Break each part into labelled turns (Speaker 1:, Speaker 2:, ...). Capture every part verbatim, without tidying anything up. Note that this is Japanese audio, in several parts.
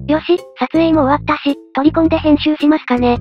Speaker 1: よし、撮影も終わったし、取り込んで編集しますかね。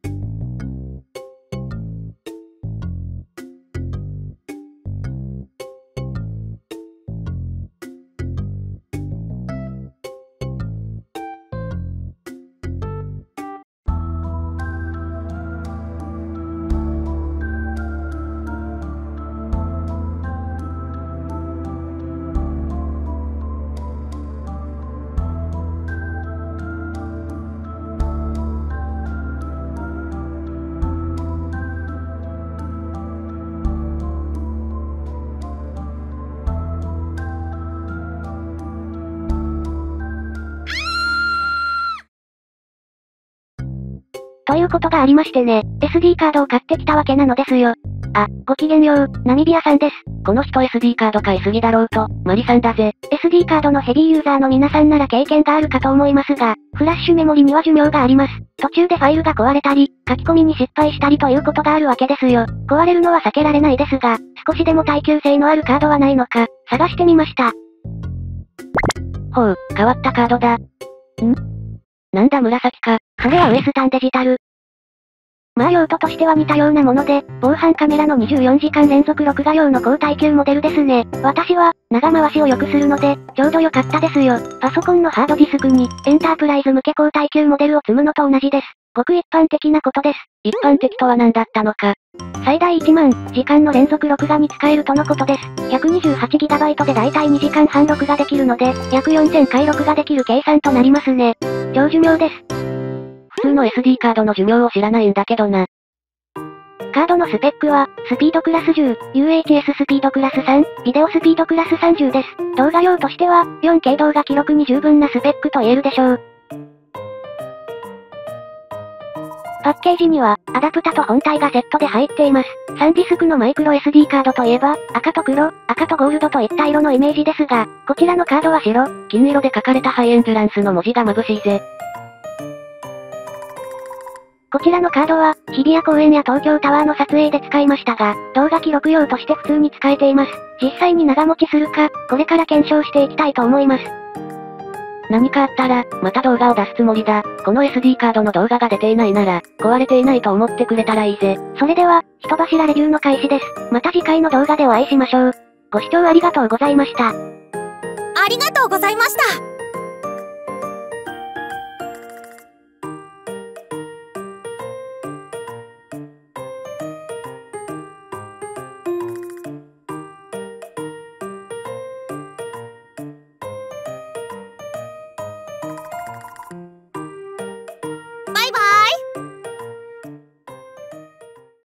Speaker 1: ということがありましてね、エスディー カードを買ってきたわけなのですよ。あ、ごきげんよう、ナミビアさんです。
Speaker 2: この人 エスディー カード買いすぎだろうと、マリさんだぜ。
Speaker 1: エスディー カードのヘビーユーザーの皆さんなら経験があるかと思いますが、フラッシュメモリには寿命があります。途中でファイルが壊れたり、書き込みに失敗したりということがあるわけですよ。壊れるのは避けられないですが、少しでも耐久性のあるカードはないのか、探してみました。
Speaker 2: ほう、変わったカードだ。ん？なんだ紫か。
Speaker 1: それはウエスタンデジタル。まあ用途としては似たようなもので、防犯カメラのにじゅうよじかん連続録画用の高耐久モデルですね。私は、長回しを良くするので、ちょうど良かったですよ。パソコンのハードディスクに、エンタープライズ向け高耐久モデルを積むのと同じです。ごく一般的なことです。
Speaker 2: 一般的とは何だったのか。
Speaker 1: 最大いちまんじかんの連続録画に使えるとのことです。ひゃくにじゅうはちギガバイト でだいたいにじかんはん録画できるので、約よんせんかい録画できる計算となりますね。超寿命です。
Speaker 2: 普通の エスディー カードの寿命を知らないんだけどな。
Speaker 1: カードのスペックは、スピードクラスじゅう、ユーエイチエス スピードクラスさん、ビデオスピードクラスさんじゅうです。動画用としては、よんケー 動画記録に十分なスペックと言えるでしょう。パッケージには、アダプタと本体がセットで入っています。サンディスクのマイクロ エスディー カードといえば、赤と黒、赤とゴールドといった色のイメージですが、こちらのカードは白、
Speaker 2: 金色で書かれたハイエンデュランスの文字が眩しいぜ。
Speaker 1: こちらのカードは、日比谷公園や東京タワーの撮影で使いましたが、動画記録用として普通に使えています。実際に長持ちするか、これから検証していきたいと思います。
Speaker 2: 何かあったら、また動画を出すつもりだ。この エスディー カードの動画が出ていないなら、壊れていないと思ってくれたらいいぜ。
Speaker 1: それでは、人柱レビューの開始です。また次回の動画でお会いしましょう。ご視聴ありがとうございました。あ
Speaker 3: りがとうございました。